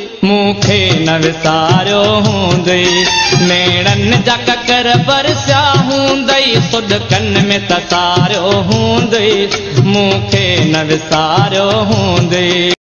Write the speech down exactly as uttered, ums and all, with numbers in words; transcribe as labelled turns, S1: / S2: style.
S1: मूंखे न विसारियो हूंदई नेड़नि जा ककर बरसिया हूंदई सुॾकनि में तसारियो हूंदई मूंखे न विसारियो हूंदई।